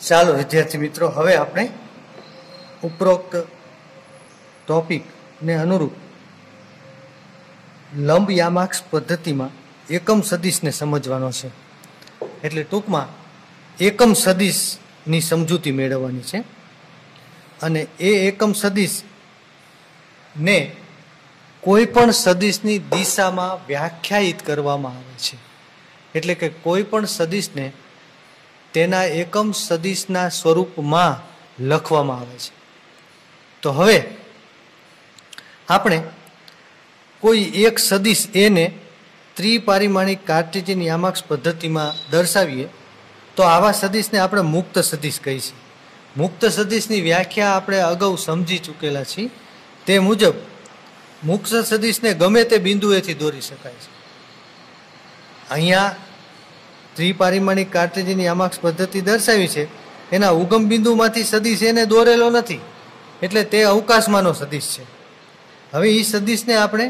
ચાલો વિદ્યાર્થી મિત્રો, હવે આપણે ઉપરોક્ત ટોપિકને અનુરૂપ લંબ યામાક્ષ પદ્ધતિમાં એકમ સદિશને સમજવાનો છે. એટલે ટૂંકમાં એકમ સદિશની સમજૂતી મેળવવાની છે. અને એ એકમ સદિશને કોઈ પણ સદિશની દિશામાં વ્યાખ્યાયિત કરવામાં આવે છે. એટલે કે કોઈ પણ સદિશને તેના એકમ સદિશના સ્વરૂપમાં લખવામાં આવે છે. તો હવે આપણે કોઈ એક સદિશ એને ત્રિપારિમાણિક કાર્ટેશિયન યામાક્ષ પદ્ધતિમાં દર્શાવીએ તો આવા સદિશને આપણે મુક્ત સદિશ કહીશું. મુક્ત સદિશની વ્યાખ્યા આપણે અગાઉ સમજી ચૂકેલા છીએ. તે મુજબ મુક્ત સદિશને ગમે તે બિંદુએથી દોરી શકાય છે. અહીંયા ત્રિપારિમાણિક કાર્ટેશિયન યામાક્ષ પદ્ધતિ દર્શાવી છે, એના ઉગમ બિંદુમાંથી સદિશ એને દોરેલો નથી, એટલે તે અવકાશમાંનો સદિશ છે. હવે એ સદિશને આપણે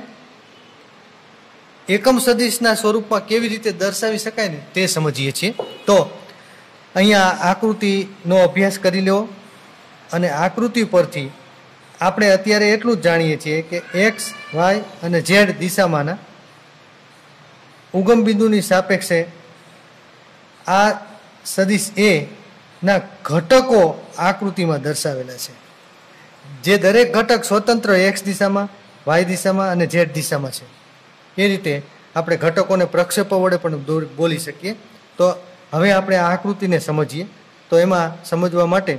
એકમ સદિશના સ્વરૂપમાં કેવી રીતે દર્શાવી શકાય ને તે સમજીએ છીએ. તો અહીંયા આકૃતિનો અભ્યાસ કરી લેવો, અને આકૃતિ પરથી આપણે અત્યારે એટલું જ જાણીએ છીએ કે એક્સ, વાય અને ઝેડ દિશામાંના ઉગમ બિંદુની સાપેક્ષે આ સદિશ એ ના ઘટકો આકૃતિમાં દર્શાવેલા છે. જે દરેક ઘટક સ્વતંત્ર એક્સ દિશામાં, વાય દિશામાં અને ઝેડ દિશામાં છે. એ રીતે આપણે ઘટકોને પ્રક્ષેપો વડે પણ બોલી શકીએ. તો હવે આપણે આ આકૃતિને સમજીએ. તો એમાં સમજવા માટે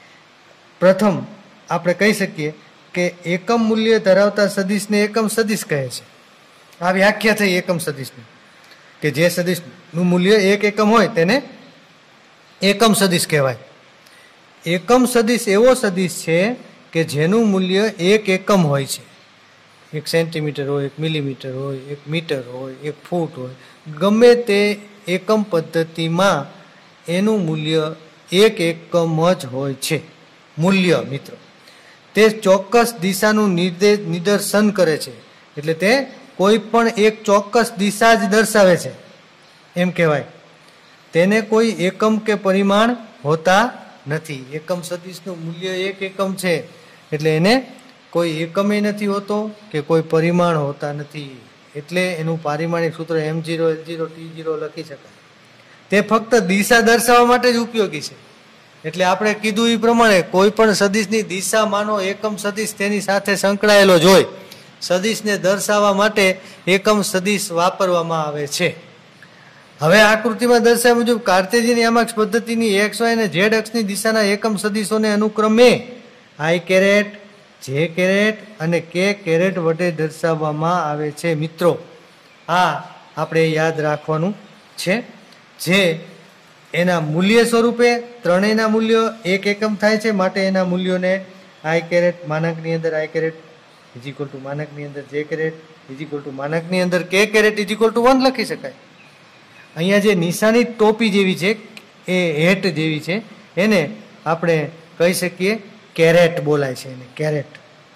પ્રથમ આપણે કહી શકીએ કે એકમ મૂલ્ય ધરાવતા સદિશને એકમ સદિશ કહે છે. આ વ્યાખ્યા થઈ એકમ સદિશની, કે જે સદિશનું મૂલ્ય એક એકમ હોય તેને એકમ સદિશ કહેવાય. એકમ સદિશ એવો સદિશ છે કે જેનું મૂલ્ય એક એકમ હોય છે. 1 સેન્ટીમીટર હોય, 1 મિલીમીટર હોય, 1 મીટર હોય, 1 ફૂટ હોય, ગમે તે એકમ પદ્ધતિમાં એનું મૂલ્ય એક એકમ જ હોય છે. મૂલ્ય મિત્રો તે ચોક્કસ દિશાનું નિદર્શન કરે છે. એટલે તે કોઈ પણ એક ચોક્કસ દિશા જ દર્શાવે છે એમ કહેવાય. તેને કોઈ એકમ કે પરિમાણ હોતા નથી. એકમ સદિશનું મૂલ્ય એક એકમ છે, એટલે એને કોઈ એકમે નથી હોતો કે કોઈ પરિમાણ હોતા નથી. એટલે એનું પારિમાણિક સૂત્ર M0 L0 T0 લખી શકાય. તે ફક્ત દિશા દર્શાવવા માટે જ ઉપયોગી છે. એટલે આપણે કીધું એ પ્રમાણે કોઈ પણ સદિશની દિશામાંનો એકમ સદિશ તેની સાથે સંકળાયેલો જ હોય. સદિશને દર્શાવવા માટે એકમ સદિશ વાપરવામાં આવે છે. હવે આકૃતિમાં દર્શાવ્યા મુજબ કાર્ટેશિયન યામાક્ષ પદ્ધતિની એક્સ, વાય અને ઝેડ અક્ષની દિશાના એકમ સદિશોને અનુક્રમે I કેરેટ, J કેરેટ અને K કેરેટ વડે દર્શાવવામાં આવે છે. મિત્રો આ આપણે યાદ રાખવાનું છે. જે એના મૂલ્ય સ્વરૂપે ત્રણેયના મૂલ્યો એક એકમ થાય છે, માટે એના મૂલ્યોને I કેરેટ માનકની અંદર I caret is equal to માનકની અંદર J caret is equal to માનકની અંદર K caret is equal to 1 લખી શકાય. અહીંયા જે નિશાની ટોપી જેવી છે, એ હેટ જેવી છે, એને આપણે કહી શકીએ કેરેટ બોલાય છે એને, કેરેટ.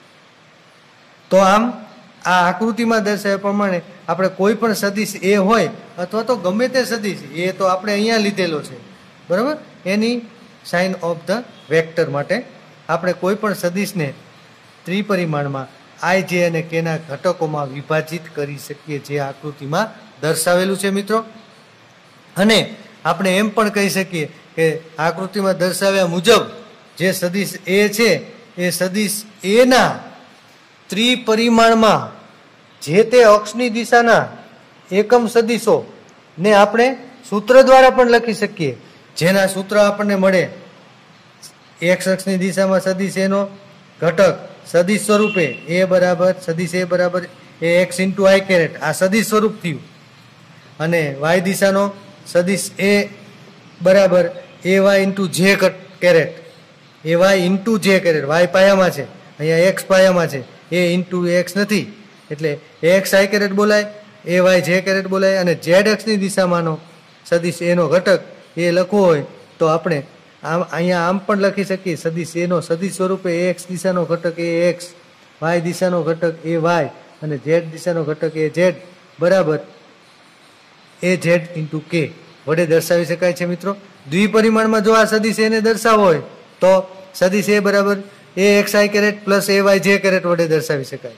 તો આમ આ આકૃતિમાં દર્શાવ્યા પ્રમાણે આપણે કોઈ પણ સદિશ એ હોય અથવા તો ગમે તે સદિશ, એ તો આપણે અહીંયા લીધેલો છે, બરાબર, એની સાઇન ઓફ ધ વેક્ટર માટે આપણે કોઈ પણ સદિશને ત્રિપરિમાણમાં I, J અને K ના ઘટકોમાં વિભાજિત કરી શકીએ, જે આકૃતિમાં દર્શાવેલું છે મિત્રો. અને આપણે એમ પણ કહી શકીએ કે આકૃતિમાં દર્શાવ્યા મુજબ જે સદિશ એ છે એ સદિશ એના ત્રિપરિમાણમાં જે તે અક્ષની દિશાના એકમ સદિશો ને આપણે સૂત્ર દ્વારા પણ લખી શકીએ. જેના સૂત્ર આપણને મળે એક્સ અક્ષની દિશામાં સદિશ એનો ઘટક સદિશ સ્વરૂપે સદિશ એ બરાબર AX ઇન્ટુ I કેરેટ, આ સદિશ સ્વરૂપ થયું. અને વાય દિશાનો સદિશ એ બરાબર AY into J caret, AY into J caret, Y પાયામાં છે, અહીંયા એક્સ પાયામાં છે, એ ઇન્ટુ એક્સ નથી, એટલે એક્સ I કેરેટ બોલાય, AY J કેરેટ બોલાય. અને ઝેડ અક્ષની દિશામાંનો સદિશ એનો ઘટક એ લખવો હોય તો આપણે અહીંયા આમ પણ લખી શકીએ, સદિશ એનો સદિશ સ્વરૂપે એક્સ દિશાનો ઘટક એ એક્સ, વાય દિશાનો ઘટક એ વાય અને ઝેડ દિશાનો ઘટક એ ઝેડ બરાબર AZ ઇન્ટુ K વડે દર્શાવી શકાય છે મિત્રો. દ્વિપરિમાણમાં જો આ સદિશ એને દર્શાવવો હોય તો સદિશ એ બરાબર AXI caret plus AYJ caret વડે દર્શાવી શકાય.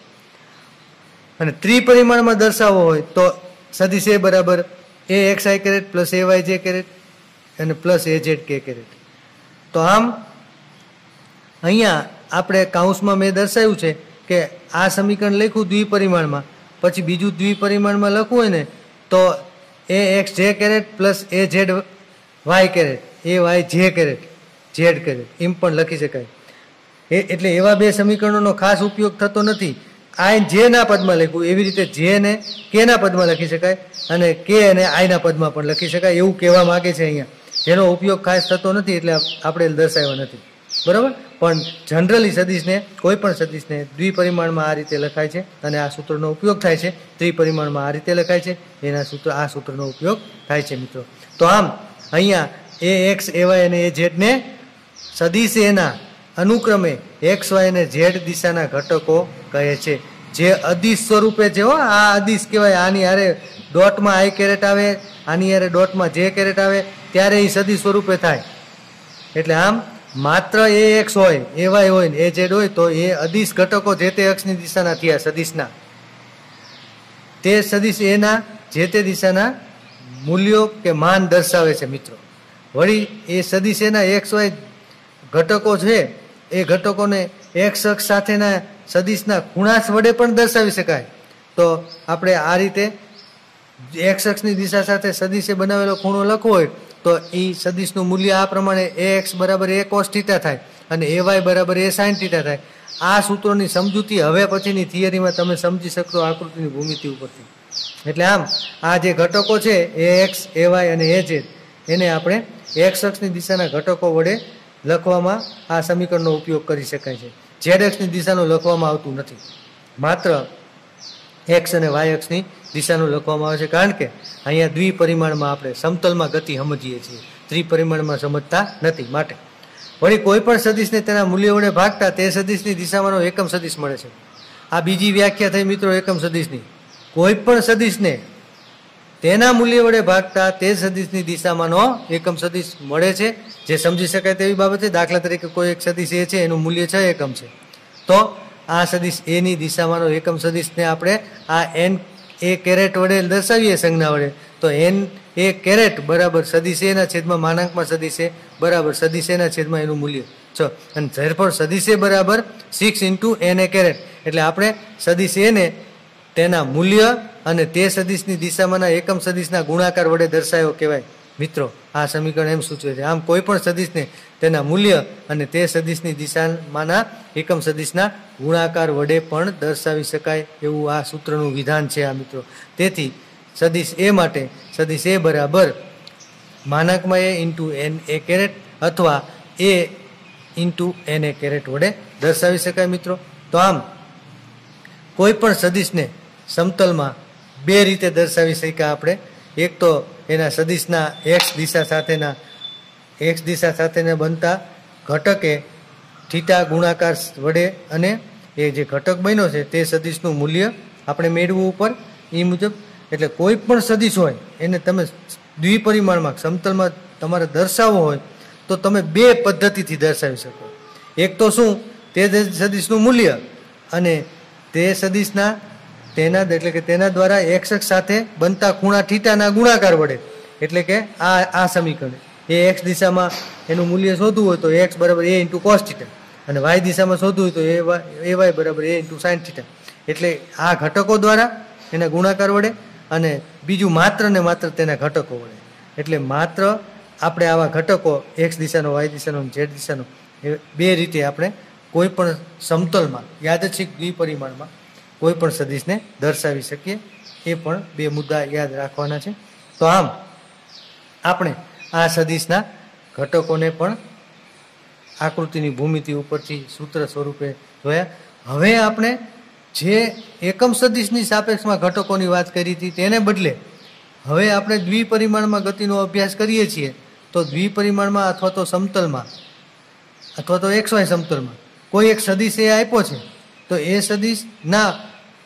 અને ત્રિપરિમાણમાં દર્શાવવો હોય તો સદિશ એ બરાબર AXI caret plus AYJ caret અને પ્લસ AZK કેરેટ. તો આમ અહીંયા આપણે કૌંસમાં મેં દર્શાવ્યું છે કે આ સમીકરણ લખ્યું દ્વિપરિમાણમાં, પછી બીજું દ્વિપરિમાણમાં લખવું હોય ને તો AXJ caret plus AZY caret AYJ caret Z caret એમ પણ લખી શકાય. એટલે એવા બે સમીકરણોનો ખાસ ઉપયોગ થતો નથી. આ જે ના પદમાં લખ્યું એવી રીતે જે ને કે ના પદમાં લખી શકાય અને કે અને આઈ ના પદમાં પણ લખી શકાય એવું કહેવા માંગે છે અહીંયા. જેનો ઉપયોગ ખાસ થતો નથી એટલે આપણે દર્શાવ્યો નથી, બરાબર. પણ જનરલી સદિશને કોઈ પણ સદિશને દ્વિપરિમાણમાં આ રીતે લખાય છે અને આ સૂત્રનો ઉપયોગ થાય છે. ત્રિપરિમાણમાં આ રીતે લખાય છે, આ સૂત્રનો ઉપયોગ થાય છે મિત્રો. તો આમ અહીંયા AX AY અને AZ ને સદિશ એના અનુક્રમે XY અને Z દિશાના ઘટકો કહે છે, જે અદિશ સ્વરૂપે છે. આ અદિશ કહેવાય. આની હારે ડોટમાં આઈ કેરેટ આવે, આની હારે ડોટમાં જે કેરેટ આવે ત્યારે એ સદિશ સ્વરૂપે થાય. એટલે આમ માત્ર AX હોય, AY હોય ને AZ હોય તો એ અદિશ ઘટકો જે તે અક્ષની દિશાના થયા સદિશના. તે સદિશ એના જે તે દિશાના મૂલ્યો કે માન દર્શાવે છે મિત્રો. વળી એ સદિશ એના XY ઘટકો છે એ ઘટકોને X અક્ષ સાથેના સદિશના ખૂણા વડે પણ દર્શાવી શકાય. તો આપણે આ રીતે X અક્ષની દિશા સાથે સદિશે બનાવેલો ખૂણો લખવો હોય તો એ સદિશનું મૂલ્ય આ પ્રમાણે AX બરાબર A cos થીટા થાય અને AY બરાબર A sin થીટા થાય. આ સૂત્રોની સમજૂતી હવે પછીની થિયરીમાં તમે સમજી શકશો આકૃતિની ભૂમિતિ ઉપરથી. એટલે આમ આ જે ઘટકો છે AX AY અને AZ એને આપણે X અક્ષની દિશાના ઘટકો વડે લખવામાં આ સમીકરણનો ઉપયોગ કરી શકાય છે. Z અક્ષની દિશાનું લખવામાં આવતું નથી, માત્ર X અને Y અક્ષની દિશાનું લખવામાં આવે છે. કારણ કે અહીંયા દ્વિપરિમાણમાં આપણે સમતલમાં ગતિ સમજીએ છીએ, ત્રિપરિમાણમાં સમજતા નથી. માટે વળી કોઈ પણ સદિશને તેના મૂલ્ય વડે ભાગતા તે સદિશની દિશામાંનો એકમ સદિશ મળે છે. આ બીજી વ્યાખ્યા થઈ મિત્રો એકમ સદિશની. કોઈ પણ સદિશને તેના મૂલ્ય વડે ભાગતા તે સદિશની દિશામાંનો એકમ સદિશ મળે છે, જે સમજી શકાય તેવી બાબત છે. દાખલા તરીકે કોઈ એક સદિશ એ છે, એનું મૂલ્ય 6 એકમ છે, તો આ સદિશ એની દિશામાંનો એકમ સદિશને આપણે આ N A કેરેટ વડે દર્શાવીએ સંજ્ઞા વડે, તો N A કેરેટ બરાબર સદિશ એના છેદમાં માનાંકમાં સદિશ એ બરાબર સદિશ એના છેદમાં એનું મૂલ્ય 6. અને ધરફળ સદિશ એ બરાબર 6 × NA કેરેટ. એટલે આપણે સદિશ એને તેના મૂલ્ય અને તે સદિશની દિશામાંના એકમ સદિશના ગુણાકાર વડે દર્શાવ્યો કહેવાય મિત્રો. આ સમીકરણ એમ સૂચવે છે. આમ કોઈ પણ સદિશને તેના મૂલ્ય અને તે સદિશની દિશામાંના એકમ સદિશના ગુણાકાર વડે પણ દર્શાવી શકાય એવું આ સૂત્રનું વિધાન છે આ મિત્રો. તેથી સદિશ એ માટે સદિશ એ બરાબર માનાંકમાં A × NA કેરેટ અથવા A × NA કેરેટ વડે દર્શાવી શકાય મિત્રો. તો આમ કોઈ પણ સદિશને સમતલમાં બે રીતે દર્શાવી શક્યા આપણે. એક તો એના સદિશના X દિશા સાથેના બનતા ઘટકે થીટા ગુણાકાર વડે અને એ જે ઘટક બન્યો છે તે સદિશનું મૂલ્ય આપણે મેળવવું ઉપર એ મુજબ. એટલે કોઈ પણ સદિશ હોય એને તમે દ્વિપરિમાણમાં સમતલમાં તમારે દર્શાવવો હોય તો તમે બે પદ્ધતિથી દર્શાવી શકો. એક તો શું, તે સદિશનું મૂલ્ય અને તે સદિશના તેના દ્વારા X અક્ષ સાથે બનતા ખૂણા થીટાના ગુણાકાર વડે. એટલે કે આ સમીકરણ એ X દિશામાં એનું મૂલ્ય શોધવું હોય તો X બરાબર A × cos થીટા અને Y દિશામાં શોધવું હોય તો AY બરાબર A × sin થીટા. એટલે આ ઘટકો દ્વારા એના ગુણાકાર વડે અને બીજું માત્ર ને માત્ર તેના ઘટકો વડે. એટલે માત્ર આપણે આવા ઘટકો X દિશાનો Y દિશાનો Z દિશાનો એ બે રીતે આપણે કોઈ પણ સમતલમાં યાદચ્છિક દ્વિપરિમાણમાં કોઈ પણ સદિશને દર્શાવી શકીએ. એ પણ બે મુદ્દા યાદ રાખવાના છે. તો આમ આપણે આ સદિશના ઘટકોને પણ આકૃતિની ભૂમિતિ ઉપરથી સૂત્ર સ્વરૂપે જોયા. હવે આપણે જે એકમ સદિશની સાપેક્ષમાં ઘટકોની વાત કરી હતી તેને બદલે હવે આપણે દ્વિપરિમાણમાં ગતિનો અભ્યાસ કરીએ છીએ. તો દ્વિપરિમાણમાં અથવા તો સમતલમાં અથવા તો XY સમતલમાં કોઈ એક સદિશ એ આપ્યો છે, તો એ સદિશના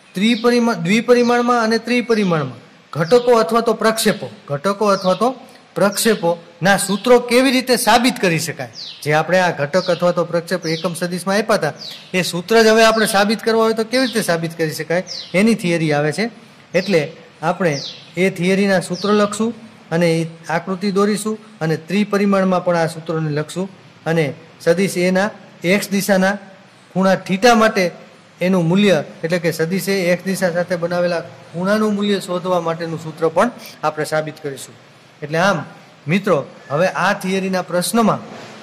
દ્વિપરિમાણમાં અને ત્રિપરિમાણમાં ઘટકો અથવા તો પ્રક્ષેપોના સૂત્રો કેવી રીતે સાબિત કરી શકાય, જે આપણે આ ઘટક અથવા તો પ્રક્ષેપ એકમ સદિશમાં આપ્યા હતા એ સૂત્ર જ હવે આપણે સાબિત કરવા હોય તો કેવી રીતે સાબિત કરી શકાય એની થિયરી આવે છે. એટલે આપણે એ થિયરીના સૂત્રો લખશું અને એ આકૃતિ દોરીશું અને ત્રિપરિમાણમાં પણ આ સૂત્રોને લખશું અને સદિશ એના એક્સ દિશાના ખૂણા થીટા માટે એનું મૂલ્ય એટલે કે સદિશ એ એક્સ દિશા સાથે બનાવેલા ખૂણાનું મૂલ્ય શોધવા માટેનું સૂત્ર પણ આપણે સાબિત કરીશું. એટલે આમ મિત્રો હવે આ થિયરીના પ્રશ્નમાં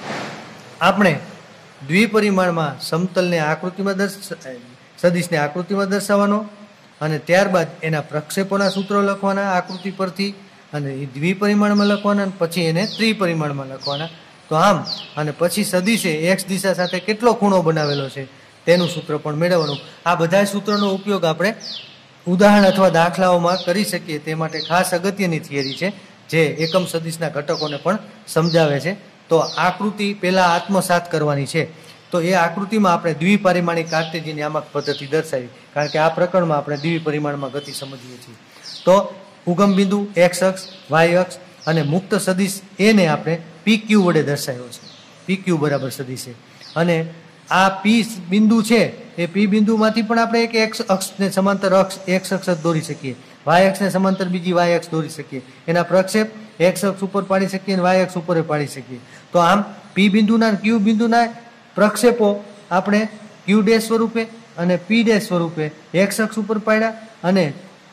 આપણે દ્વિપરિમાણમાં સમતલને આકૃતિમાં સદિશને આકૃતિમાં દર્શાવવાનો અને ત્યારબાદ એના પ્રક્ષેપોના સૂત્રો લખવાના આકૃતિ પરથી અને એ દ્વિપરિમાણમાં લખવાના અને પછી એને ત્રિપરિમાણમાં લખવાના. તો આમ અને પછી સદિશે એક્સ દિશા સાથે કેટલો ખૂણો બનાવેલો છે તેનું સૂત્ર પણ મેળવવાનું. આ બધા સૂત્રોનો ઉપયોગ આપણે ઉદાહરણ અથવા દાખલાઓમાં કરી શકીએ તે માટે ખાસ અગત્યની થિયરી છે જે એકમ સદિશના ઘટકોને પણ સમજાવે છે. તો આકૃતિ પહેલા આત્મસાત કરવાની છે. તો એ આકૃતિમાં આપણે દ્વિપરિમાણિક કાર્ટેશિયન યામક પદ્ધતિ દર્શાવી, કારણ કે આ પ્રકરણમાં આપણે દ્વિપરિમાણમાં ગતિ સમજીએ છીએ. તો ઉગમ બિંદુ એક્સ અક્ષ, વાય અક્ષ અને મુક્ત સદિશ એને આપણે PQ વડે દર્શાવ્યો છે. PQ બરાબર સદિશ છે અને આ પી બિંદુ છે એ પી બિંદુમાંથી પણ આપણે એક એક્સ અક્ષને સમાંતર અક્ષ એક્સ અક્ષ દોરી શકીએ, વાય અક્ષને સમાંતર બીજી વાય અક્ષ દોરી શકીએ, એના પ્રક્ષેપ એક્સ અક્ષ ઉપર પાડી શકીએ અને વાય અક્ષ ઉપર પાડી શકીએ. તો આમ પી બિંદુના અને ક્યુ બિંદુના પ્રક્ષેપો આપણે ક્યુ ડેશ સ્વરૂપે અને પી ડેશ સ્વરૂપે એક્સ અક્ષ ઉપર પાડ્યા અને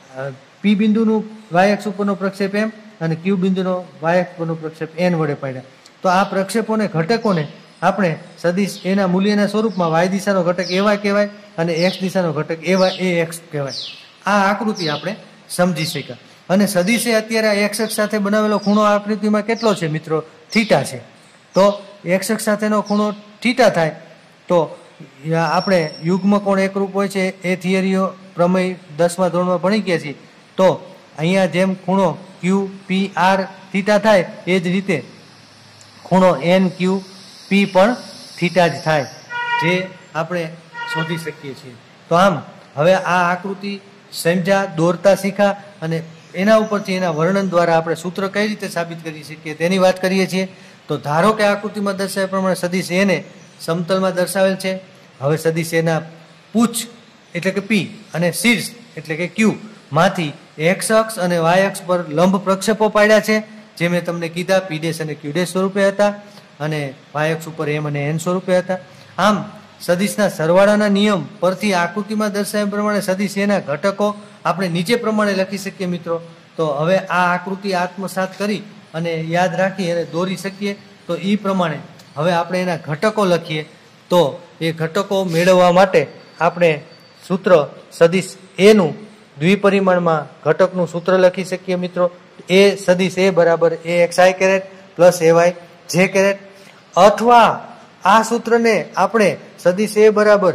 પી બિંદુનું વાય અક્ષ ઉપરનો પ્રક્ષેપ એમ અને ક્યુ બિંદુનો વાય અક્ષ ઉપરનો પ્રક્ષેપ એન વડે પાડ્યા. તો આ પ્રક્ષેપોને ઘટકોને આપણે સદિશ એના મૂલ્યના સ્વરૂપમાં વાય દિશાનો ઘટક એવાય કહેવાય અને એક્સ દિશાનો ઘટક એવાય એ એક્સ કહેવાય. આ આકૃતિ આપણે સમજી શક્યા. અને સદિશે અત્યારે એક્સ અક્ષ સાથે બનાવેલો ખૂણો આકૃતિમાં કેટલો છે મિત્રો? થીટા છે. તો એક્સ અક્ષ સાથેનો ખૂણો થીટા થાય તો આપણે યુગ્મ કોણ એકરૂપ હોય છે એ થિયરીઓ પ્રમેય 10મા ધોરણમાં ભણી ગયા છીએ. તો અહીંયા જેમ ખૂણો ક્યુ પી આર થીટા થાય એ જ રીતે ખૂણો એન ક્યુ પી પણ થીટા જ થાય, જે આપણે શોધી શકીએ છીએ. તો આમ હવે આ આકૃતિ સમજ્યા, દોરતા શીખા અને એના ઉપરથી એના વર્ણન દ્વારા આપણે સૂત્ર કઈ રીતે સાબિત કરી શકીએ તેની વાત કરીએ છીએ. તો ધારો કે આકૃતિમાં દર્શાવ્યા પ્રમાણે સદિશ એને સમતલમાં દર્શાવેલ છે. હવે સદિશ એના પૂછ એટલે કે પી અને શીર્ષ એટલે કે ક્યુ માંથી એક્સ અક્ષ અને વાય અક્ષ પર લંબ પ્રક્ષેપો પાડ્યા છે, જે મેં તમને કીધા પી ડેશ અને ક્યુ ડેશ સ્વરૂપે હતા અને વાય અક્ષ ઉપર એમ અને એન સ્વરૂપે હતા. આમ સદિશના સરવાળાના નિયમ પરથી આકૃતિમાં દર્શાવ્યા પ્રમાણે સદિશ એના ઘટકો આપણે નીચે પ્રમાણે લખી શકીએ મિત્રો. તો હવે આ આકૃતિ આત્મસાત કરી અને યાદ રાખી અને દોરી શકીએ. તો એ પ્રમાણે હવે આપણે એના ઘટકો લખીએ. તો એ ઘટકો મેળવવા માટે આપણે સૂત્ર સદિશ એનું દ્વિપરિમાણમાં ઘટકનું સૂત્ર લખી શકીએ મિત્રો. એ સદિશ એ બરાબર A X I caret plus A Y J caret, અથવા આ સૂત્રને આપણે સદિશ એ બરાબર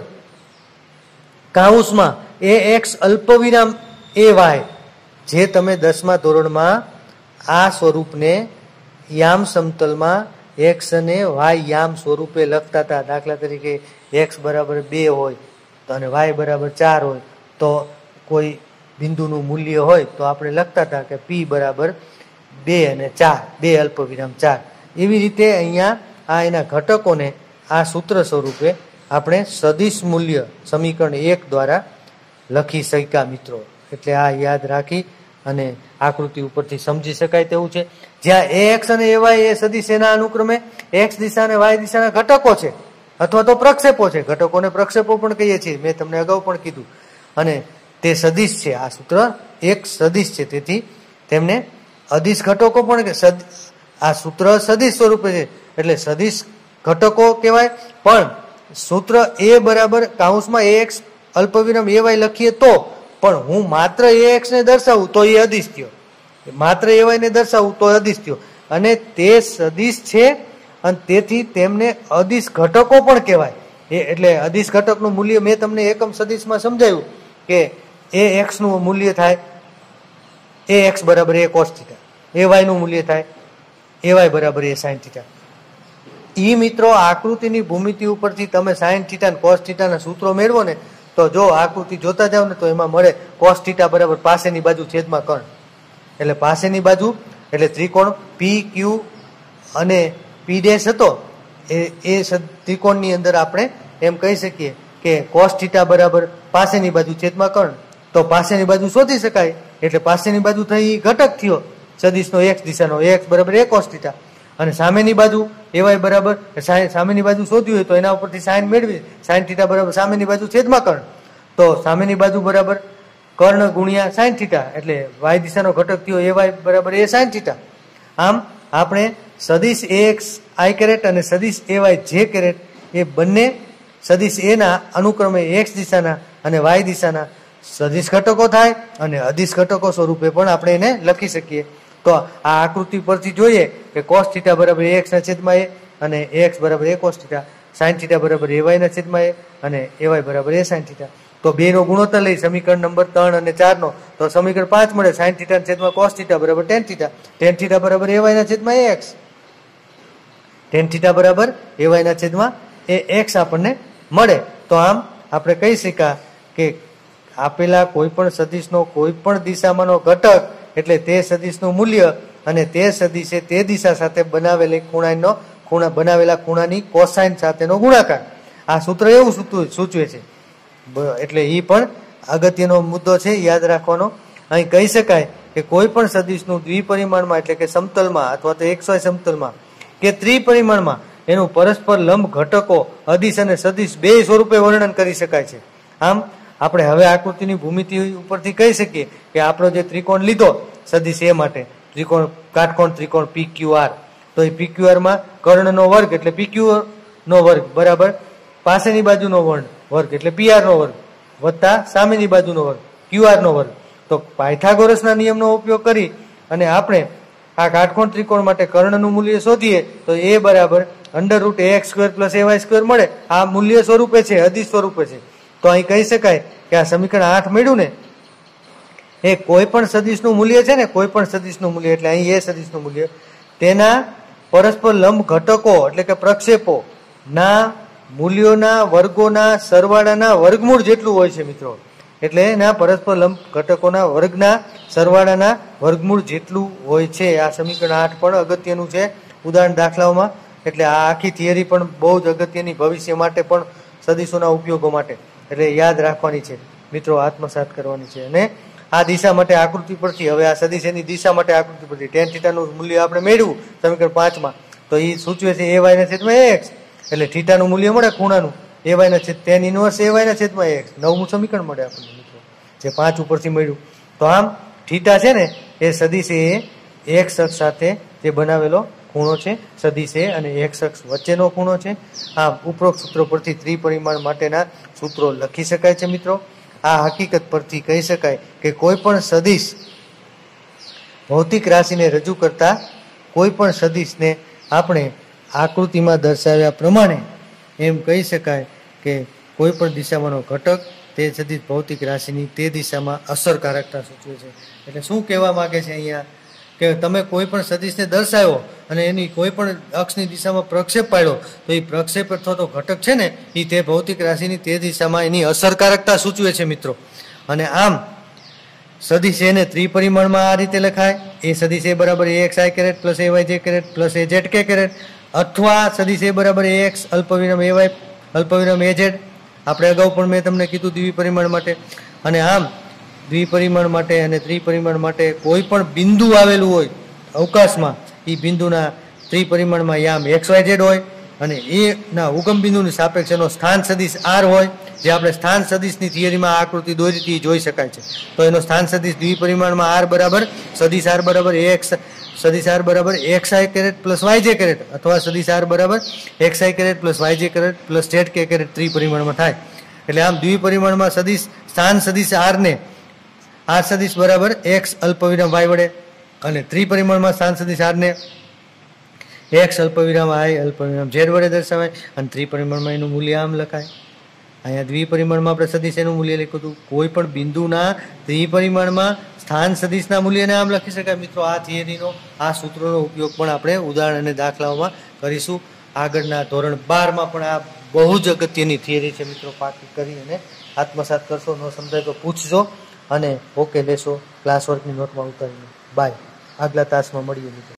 કાઉન્સમાં એ એક્સ અલ્પવિરામ એ વાય, જે તમે 10મા ધોરણમાં આ સ્વરૂપને યામ સમતલમાં એક્સ અને વાય યામ સ્વરૂપે લખતા હતા. દાખલા તરીકે એક્સ બરાબર 2 હોય અને વાય બરાબર 4 હોય તો કોઈ બિંદુનું મૂલ્ય હોય તો આપણે લખતા હતા કે પી બરાબર 2 અને 4, 2 અલ્પવિરામ 4. એવી રીતે અહીંયા આ એના ઘટકોને આ સૂત્ર સ્વરૂપે આપણે સદિશ મૂલ્ય સમીકરણ 1 દ્વારા લખી શક્યા મિત્રો. એટલે આ યાદ રાખી અને આકૃતિ ઉપરથી સમજી શકાય તેવું છે. જ્યાં એ એક્સ અને એ વાય એ સદિશ એના અનુક્રમે એક્સ દિશા અને વાય દિશાના ઘટકો છે અથવા તો પ્રક્ષેપો છે. ઘટકોને પ્રક્ષેપો પણ કહીએ છીએ, મેં તમને અગાઉ પણ કીધું. અને તે સદિશ છે, આ સૂત્ર એક સદિશ છે, તેથી તેમને અદિશ ઘટકો પણ આ સૂત્ર સદિશ સ્વરૂપે છે એટલે સદિશ ઘટકો કહેવાય. પણ સૂત્ર એ બરાબર કાઉન્સમાં એ એક્સ અલ્પવિરામ એ વાય લખીએ તો પણ હું માત્ર એ એક્સ ને દર્શાવું તો એ અદિશ થયો, માત્ર એ વાય ને દર્શાવું તો અદિશ થયો. અને તે સદિશ છે અને તેથી તેમને અદિશ ઘટકો પણ કહેવાય. એટલે અદિશ ઘટકનું મૂલ્ય મેં તમને એકમ સદિશમાં સમજાવ્યું કે એ એક્સ નું મૂલ્ય થાય એ એક્સ બરાબર A cos theta, A Y નું મૂલ્ય થાય એ વાય બરાબર એ સાઇન થીટા. ઈ મિત્રો આકૃતિની ભૂમિતિ ઉપરથી તમે સાઇન થીટા અને કોસ થીટાના સૂત્રો મેળવો ને તો જો આકૃતિ જોતા જાવ ને તો એમાં મળે કોસ થીટા બરાબર પાસેની બાજુ છેદમાં કર્ણ, એટલે પાસેની બાજુ એટલે ત્રિકોણ પી ક્યુ અને પી ડેશ હતો એ ત્રિકોણની અંદર આપણે એમ કહી શકીએ કે કોસ થીટા બરાબર પાસેની બાજુ છેદમાં કર્ણ. તો પાસેની બાજુ શોધી શકાય એટલે પાસેની બાજુ થઈ ઘટક થયો સદિશનો એક્સ દિશાનો, એક્સ બરાબર એ કોસ થીટા. અને સામેની બાજુ એવાય બરાબર સામેની બાજુ શોધ્યું હોય તો એના ઉપરથી સાઈન મેળવી સાઈન થીટા બરાબર સામેની બાજુ છેદમાં કર્ણ. તો સામેની બાજુ બરાબર કર્ણ ગુણ્યા સાઈન થીટા એટલે વાય દિશાનો ઘટક થયો એવાય બરાબર એ સાઈન થીટા. આમ આપણે સદિશ એક્સ આઈ કેરેટ અને સદિશ એવાય જે કેરેટ એ બંને સદિશ એના અનુક્રમે એક્સ દિશાના અને વાય દિશાના સદિશ ઘટકો થાય અને અદિશ ઘટકો સ્વરૂપે પણ આપણે એને લખી શકીએ. તો આ આકૃતિ પરથી જોઈએ કે કોસ થીટા બરાબર એક્સ ના છેદમાં એ અને એક્સ બરાબર A cos theta, sine theta બરાબર એવાય ના છેદમાં એ અને એવાય બરાબર એ સાઈન થીટા. તો બે નો ગુણોત્તર લઈ સમીકરણ નંબર 3 અને 4 નો તો સમીકરણ 5 મળે. સાઈન થીટા ના છેદમાં કોસ થીટા બરાબર ટેન થીટા, ટેન થીટા બરાબર એવાય ના છેદમાં એક્સ, ટેન થીટા બરાબર એવાય ના છેદમાં એ એક્સ આપણને મળે. તો આમ આપણે કહી શકાય કે આપેલા કોઈ પણ સદિશનો કોઈ પણ દિશામાંનો ઘટક એટલે તે સદિશનું મૂલ્ય અને તે સદિશે તે દિશા સાથે બનાવેલી બનાવેલા ખૂણાની કોસાઇન સાથેનો ગુણાકાર. આ સૂત્ર એવું સૂચવે છે. એટલે એ પણ અગત્યનો મુદ્દો છે, યાદ રાખવાનો. અહીં કહી શકાય કે કોઈ પણ સદિશનું દ્વિપરિમાણમાં એટલે કે સમતલમાં અથવા તો XY સમતલમાં કે ત્રિપરિમાણમાં એનું પરસ્પર લંબ ઘટકો અદિશ અને સદિશ બે સ્વરૂપે વર્ણન કરી શકાય છે. આમ આપણે હવે આકૃતિની ભૂમિતિ ઉપરથી કહી શકીએ કે આપણો જે ત્રિકોણ લીધો સદિશ એ માટે ત્રિકોણ કાટકોણ ત્રિકોણ PQR, તો એ PQR માં કર્ણનો વર્ગ એટલે PQ નો વર્ગ બરાબર પાસેની બાજુનો વર્ગ એટલે PR નો વર્ગ વત્તા સામેની બાજુનો વર્ગ QR નો વર્ગ. તો પાયથાગોરસના નિયમનો ઉપયોગ કરી અને આપણે આ કાટકોણ ત્રિકોણ માટે કર્ણનું મૂલ્ય શોધીએ તો એ બરાબર √ax² + ay² મળે. આ મૂલ્ય સ્વરૂપે છે, અદિશ સ્વરૂપે છે. તો અહીં કહી શકાય કે આ સમીકરણ 8 મળ્યું ને એ કોઈ પણ સદિશનું મૂલ્ય છે ને, કોઈ પણ સદિશનું મૂલ્ય એટલે અહીં એ સદિશનું મૂલ્ય તેના પરસ્પર લંબ ઘટકો એટલે કે પ્રક્ષેપો ના મૂલ્યોના વર્ગોના સરવાળાના વર્ગમૂળ જેટલું હોય છે મિત્રો. એટલે એના પરસ્પર લંબ ઘટકોના વર્ગના સરવાળાના વર્ગમૂળ જેટલું હોય છે. આ સમીકરણ 8 પણ અગત્યનું છે ઉદાહરણ દાખલાઓમાં. એટલે આ આખી થિયરી પણ બહુ જ અગત્યની ભવિષ્ય માટે પણ સદિશોના ઉપયોગો માટે એટલે યાદ રાખવાની છે મિત્રો, આત્મસાત કરવાની છે. અને આ દિશા માટે આકૃતિ પરથી હવે આ સદિશ એની દિશા માટે આકૃતિ પરથી ટેન થીટાનું મૂલ્ય આપણે મેળવ્યું સમીકરણ 5 માં તો એ સૂચવે છે ay ના છેદમાં એક્સ એટલે થીટાનું મૂલ્ય મળે ખૂણાનું ay ના છેદ tan ઇન્વર્સ ay ના છેદમાં એક્સ. 9મું સમીકરણ મળે આપણને મિત્રો જે 5 ઉપરથી મળ્યું. તો આમ થીટા છે ને એ સદિશ એ એક્સ અક્ષ સાથે જે બનાવેલો ખૂણો છે, સદિશ એ અને એક્સ અક્ષ વચ્ચેનો ખૂણો છે. આમ ઉપરોક્ત સૂત્રો પરથી ત્રિપરિમાણ માટેના સૂત્રો લખી શકાય છે મિત્રો. આ હકીકત પરથી કહી શકાય કે કોઈ પણ સદિશ ભૌતિક રાશિને રજૂ કરતા કોઈ પણ સદિશને આપણે આકૃતિમાં દર્શાવ્યા પ્રમાણે એમ કહી શકાય કે કોઈ પણ દિશામાંનો ઘટક તે સદિશ ભૌતિક રાશિની તે દિશામાં અસરકારકતા સૂચવે છે. એટલે શું કહેવા માંગે છે અહીંયા કે તમે કોઈ પણ સદિશને દર્શાવ્યો અને એની કોઈ પણ અક્ષની દિશામાં પ્રક્ષેપ પાડ્યો તો એ પ્રક્ષેપ અથવા તો ઘટક છે ને એ તે ભૌતિક રાશિની તે દિશામાં એની અસરકારકતા સૂચવે છે મિત્રો. અને આમ સદિશ એને ત્રિપરિમાણમાં આ રીતે લખાય એ સદિશ એ બરાબર axi caret + ayj caret + azk caret અથવા સદિશ એ બરાબર ax અલ્પવિરામ ay અલ્પવિરામ az. આપણે અગાઉ પણ મેં તમને કીધું દ્વિપરિમાણ માટે. અને આમ દ્વિપરિમાણ માટે અને ત્રિપરિમાણ માટે કોઈ પણ બિંદુ આવેલું હોય અવકાશમાં એ બિંદુના ત્રિપરિમાણમાં યામ xyz હોય અને એના ઉગમ બિંદુની સાપેક્ષ એનો સ્થાન સદિશ r હોય જે આપણે સ્થાન સદિશની થિયરીમાં આકૃતિ દોરીથી જોઈ શકાય છે. તો એનો સ્થાન સદિશ દ્વિપરિમાણમાં r બરાબર સદિશ r બરાબર ax સદિશ r બરાબર xi કેરેટ + yj કેરેટ અથવા સદિશ r બરાબર xi caret + yj caret + zk caret ત્રિપરિમાણમાં થાય. એટલે આમ દ્વિપરિમાણમાં સદિશ સ્થાન સદિશ r ને r સદિશ બરાબર x અલ્પવિરામ y વડે અને ત્રિપરિમાણમાં સ્થાન સદિશ r ને x અલ્પવિરામ y અલ્પવિરામ z વડે દર્શાવાય અને ત્રિપરિમાણમાં એનું મૂલ્ય આમ લખાય. અહીંયા દ્વિપરિમાણમાં આપણે સદિશ એનું મૂલ્ય લખ્યું હતું. કોઈ પણ બિંદુના ત્રિપરિમાણમાં સ્થાન સદિશના મૂલ્યને આમ લખી શકાય મિત્રો. આ થિયરીનો આ સૂત્રોનો ઉપયોગ પણ આપણે ઉદાહરણ અને દાખલાઓમાં કરીશું. આગળના ધોરણ 12માં પણ આ બહુ જ અગત્યની થિયરી છે મિત્રો. પાકી કરી અને આત્મસાત કરશો, ન સમજાય તો પૂછજો અને ઓકે લેશો ક્લાસ વર્કની નોટમાં ઉતારીને. બાય. આગલા તાસમાં મળીએ મિત્રો.